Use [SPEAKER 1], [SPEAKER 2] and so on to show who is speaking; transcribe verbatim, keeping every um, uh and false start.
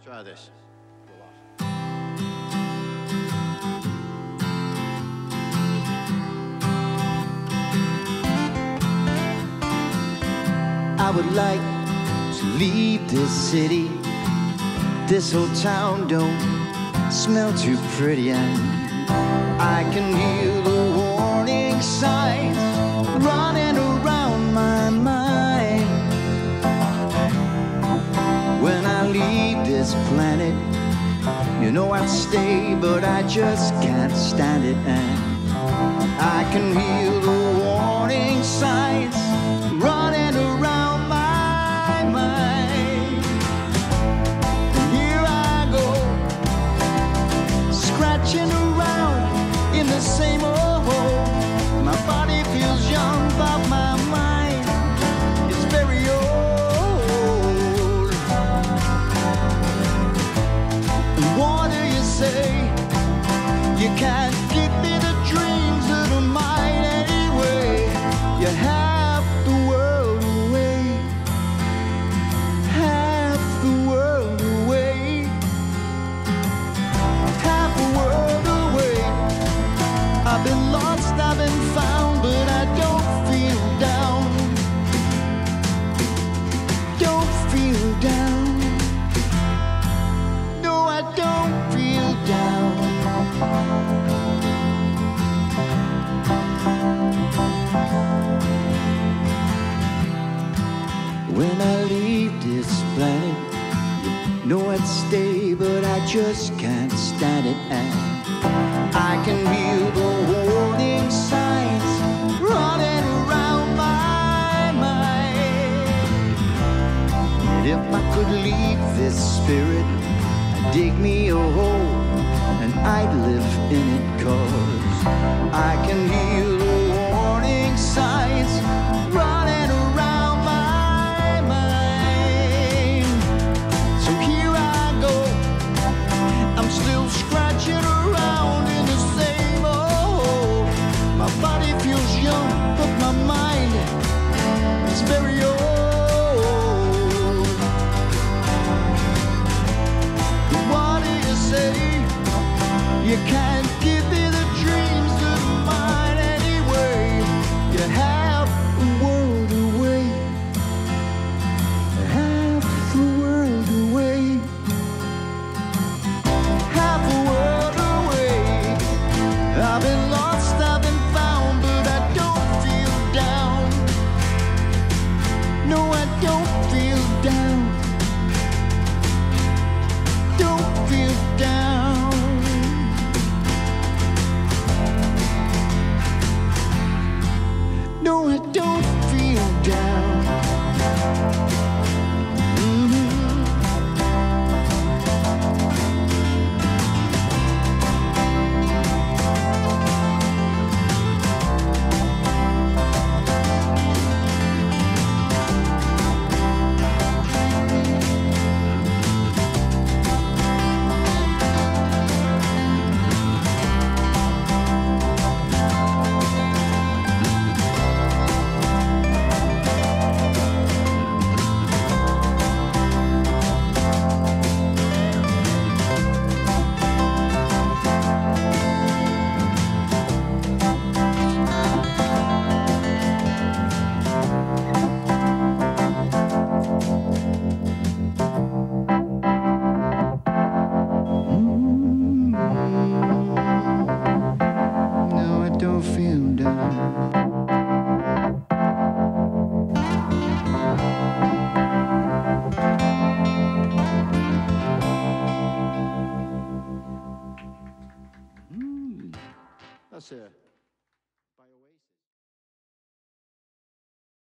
[SPEAKER 1] Try this.
[SPEAKER 2] I would like to leave this city. This old town don't smell too pretty, and I can hear the warning signs running around my mind. When I leave this planet, you know I'd stay, but I just can't stand it, and I can hear the warning signs running around my mind. And here I go, scratching around in the same old hole. My body feels young, but my mind is very old. And what do you say? You can't give me the dreams that are mine anyway. You have the world away, half the world away, half the world away. I've been lost, I've been found, but I don't feel down, don't feel down. No, I don't feel down. When I leave this planet, you know I'd stay, but I just can't stand it, and I can hear the warning signs running around my mind. And if I could leave this spirit, I'd dig me a hole and I'd live in it, 'cause I can hear the warning signs running around my mind. So here I go, I'm still scratching around in the same hole. My body feels young, but my mind is very old. What do you say? You can't give me the dreams that are mine anyway. You have the world away, half the world away, half the world away. I've been lost, I've been found, but I don't feel down. No, I don't feel down, don't feel down. No, I don't feel down. Mhm. No, I don't feel down. Mm, that's it.